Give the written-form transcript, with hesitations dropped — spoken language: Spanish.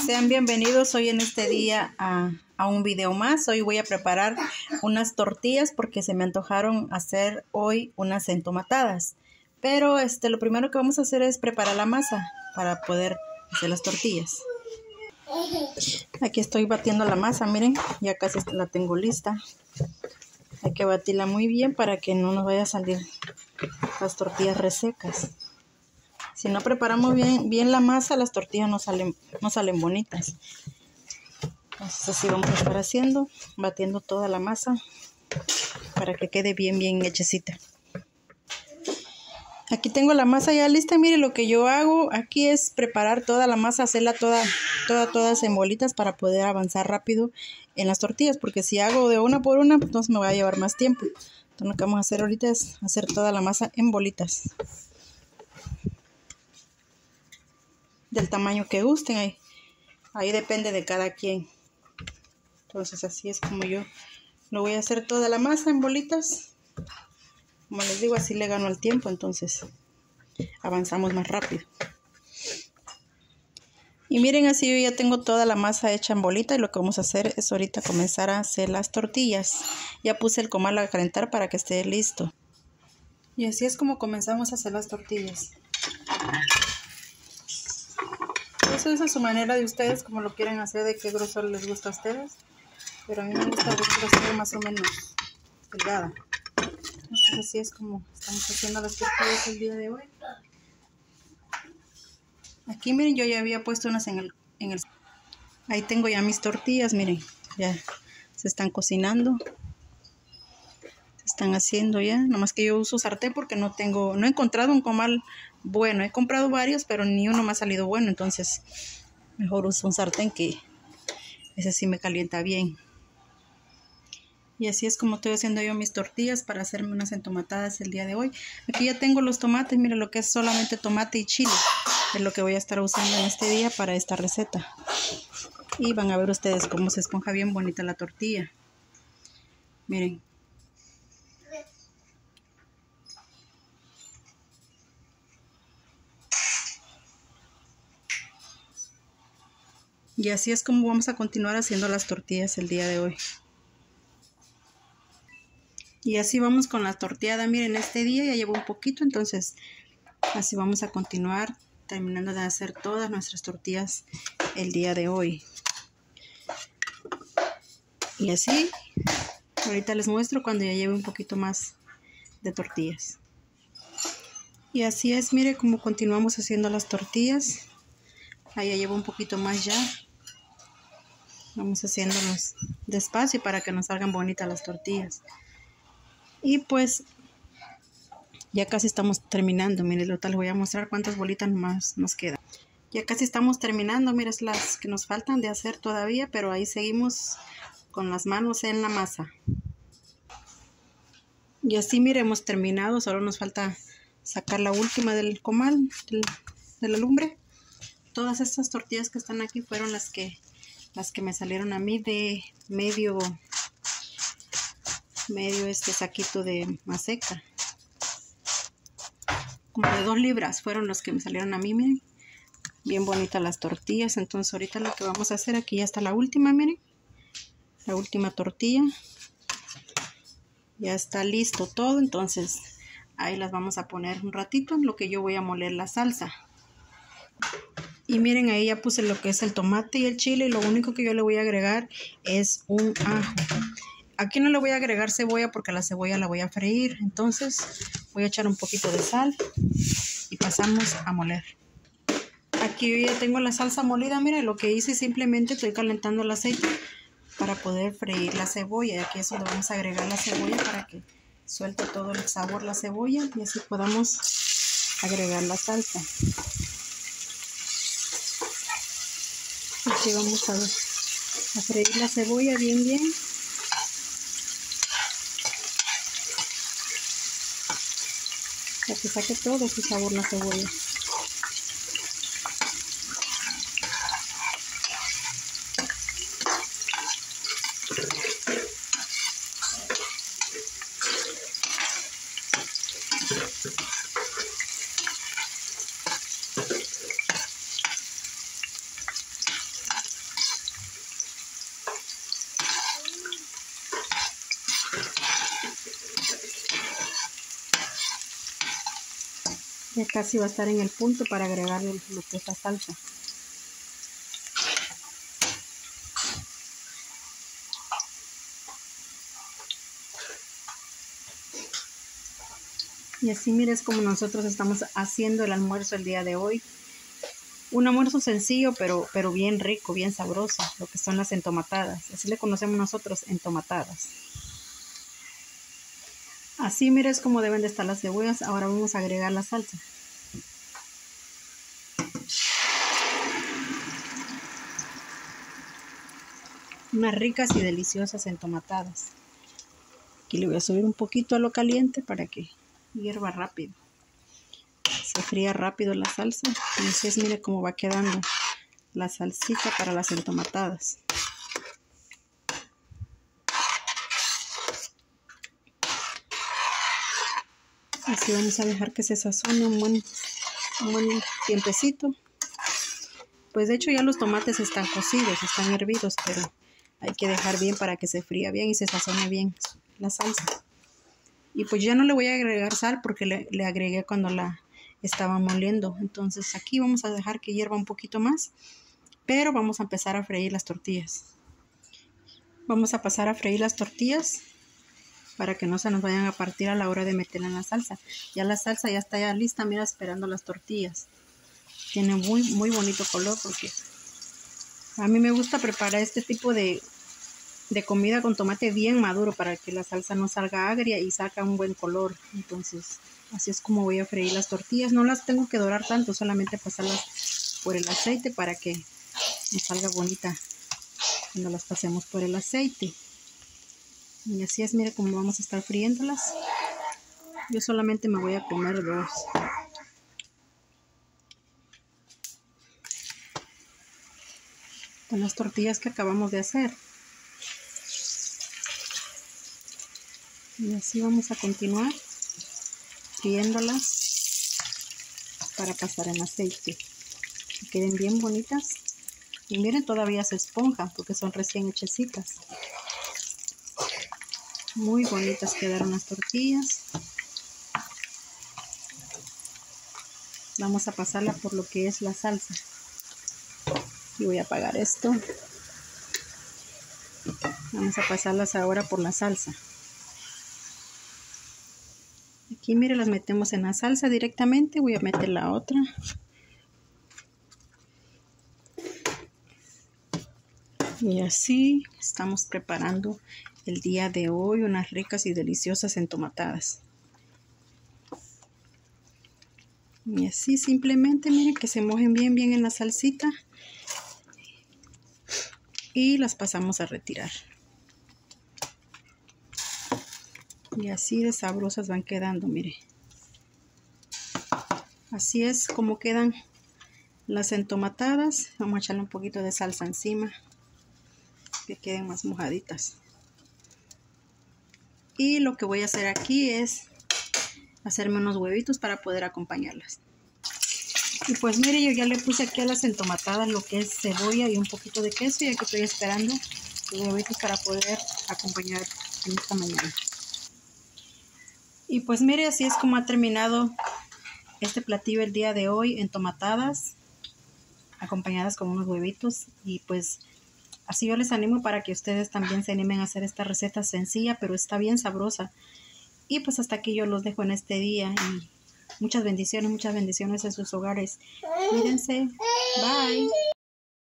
Sean bienvenidos hoy en este día a un video más. Hoy voy a preparar unas tortillas porque se me antojaron hacer hoy unas entomatadas. Pero lo primero que vamos a hacer es preparar la masa para poder hacer las tortillas. Aquí estoy batiendo la masa, miren, ya casi la tengo lista. Hay que batirla muy bien para que no nos vaya a salir las tortillas resecas. Si no preparamos bien la masa, las tortillas no salen bonitas. Entonces así vamos a estar haciendo, batiendo toda la masa para que quede bien hechecita. Aquí tengo la masa ya lista. Mire, lo que yo hago aquí es preparar toda la masa, hacerla todas en bolitas para poder avanzar rápido en las tortillas, porque si hago de una por una, pues entonces me va a llevar más tiempo. Entonces lo que vamos a hacer ahorita es hacer toda la masa en bolitas. Del tamaño que gusten, ahí depende de cada quien. Entonces así es como yo lo voy a hacer toda la masa en bolitas. Como les digo, así le gano el tiempo, entonces avanzamos más rápido. Y miren, así yo ya tengo toda la masa hecha en bolita y lo que vamos a hacer es ahorita comenzar a hacer las tortillas. Ya puse el comal a calentar para que esté listo. Y así es como comenzamos a hacer las tortillas. Eso es a su manera de ustedes, como lo quieren hacer, de qué grosor les gusta a ustedes. Pero a mí me gusta el grosor más o menos delgada. Entonces así es como estamos haciendo las tortillas el día de hoy. Aquí miren, yo ya había puesto unas en el... Ahí tengo ya mis tortillas, miren. Ya se están cocinando. Se están haciendo ya. Nomás que yo uso sartén porque no he encontrado un comal bueno. He comprado varios, pero ni uno me ha salido bueno. Entonces mejor uso un sartén, que ese sí me calienta bien. Y así es como estoy haciendo yo mis tortillas para hacerme unas entomatadas el día de hoy. Aquí ya tengo los tomates, miren, lo que es solamente tomate y chile. Es lo que voy a estar usando en este día para esta receta. Y van a ver ustedes cómo se esponja bien bonita la tortilla. Miren. Y así es como vamos a continuar haciendo las tortillas el día de hoy. Y así vamos con la tortillada. Miren, este día ya llevo un poquito, entonces así vamos a continuar terminando de hacer todas nuestras tortillas el día de hoy. Y así, ahorita les muestro cuando ya lleve un poquito más de tortillas. Y así es, mire cómo continuamos haciendo las tortillas. Ahí ya llevo un poquito más ya. Vamos haciéndolos despacio para que nos salgan bonitas las tortillas. Y pues ya casi estamos terminando. Miren, ahorita les voy a mostrar cuántas bolitas más nos quedan. Ya casi estamos terminando. Miren, las que nos faltan de hacer todavía, pero ahí seguimos con las manos en la masa. Y así, miren, hemos terminado. Solo nos falta sacar la última del comal, de la lumbre. Todas estas tortillas que están aquí fueron las que me salieron a mí de medio saquito de maseca. Como de 2 libras fueron los que me salieron a mí, miren. Bien bonitas las tortillas. Entonces ahorita lo que vamos a hacer, aquí ya está la última, miren. La última tortilla. Ya está listo todo, entonces ahí las vamos a poner un ratito en lo que yo voy a moler la salsa. Y miren, ahí ya puse lo que es el tomate y el chile, y lo único que yo le voy a agregar es un ajo. Aquí no le voy a agregar cebolla porque la cebolla la voy a freír, entonces voy a echar un poquito de sal y pasamos a moler. Aquí yo ya tengo la salsa molida. Miren, lo que hice, simplemente estoy calentando el aceite para poder freír la cebolla. Y aquí es donde vamos a agregar la cebolla para que suelte todo el sabor la cebolla y así podamos agregar la salsa. Aquí vamos a freír la cebolla bien. Para que saque todo su sabor la cebolla. Ya casi va a estar en el punto para agregarle lo que es la salsa. Y así mires como nosotros estamos haciendo el almuerzo el día de hoy. Un almuerzo sencillo, pero bien rico, bien sabroso, lo que son las entomatadas. Así le conocemos nosotros, entomatadas. Así mires como deben de estar las cebollas. Ahora vamos a agregar la salsa. Unas ricas y deliciosas entomatadas. Aquí le voy a subir un poquito a lo caliente para que hierva rápido. Se fría rápido la salsa. Entonces mire cómo va quedando la salsita para las entomatadas. Así vamos a dejar que se sazone un buen tiempecito. Pues de hecho ya los tomates están cocidos, están hervidos, pero hay que dejar bien para que se fría bien y se sazone bien la salsa. Y pues ya no le voy a agregar sal porque le agregué cuando la estaba moliendo. Entonces aquí vamos a dejar que hierva un poquito más, pero vamos a empezar a freír las tortillas. Vamos a pasar a freír las tortillas para que no se nos vayan a partir a la hora de meterla en la salsa. Ya la salsa ya está lista, mira, esperando las tortillas. Tiene muy bonito color porque a mí me gusta preparar este tipo de comida con tomate bien maduro para que la salsa no salga agria y saca un buen color. Entonces así es como voy a freír las tortillas. No las tengo que dorar tanto, solamente pasarlas por el aceite para que nos salga bonita cuando las pasemos por el aceite. Y así es, mire cómo vamos a estar friéndolas. Yo solamente me voy a comer 2. Con las tortillas que acabamos de hacer. Y así vamos a continuar friéndolas para pasar en aceite. Que queden bien bonitas. Y miren, todavía se esponjan porque son recién hechecitas. Muy bonitas quedaron las tortillas. Vamos a pasarla por lo que es la salsa. Y voy a apagar esto. Vamos a pasarlas ahora por la salsa. Aquí mire, las metemos en la salsa directamente. Voy a meter la otra. Y así estamos preparando el día de hoy unas ricas y deliciosas entomatadas. Y así simplemente miren que se mojen bien en la salsita. Y las pasamos a retirar. Y así de sabrosas van quedando, mire. Así es como quedan las entomatadas. Vamos a echarle un poquito de salsa encima, que queden más mojaditas. Y lo que voy a hacer aquí es hacerme unos huevitos para poder acompañarlas. Y pues mire, yo ya le puse aquí a las entomatadas lo que es cebolla y un poquito de queso. Y aquí estoy esperando los huevitos para poder acompañar en esta mañana. Y pues mire, así es como ha terminado este platillo el día de hoy, entomatadas acompañadas con unos huevitos. Y pues así yo les animo para que ustedes también se animen a hacer esta receta sencilla, pero está bien sabrosa. Y pues hasta aquí yo los dejo en este día. Y muchas bendiciones en sus hogares. Cuídense. Bye.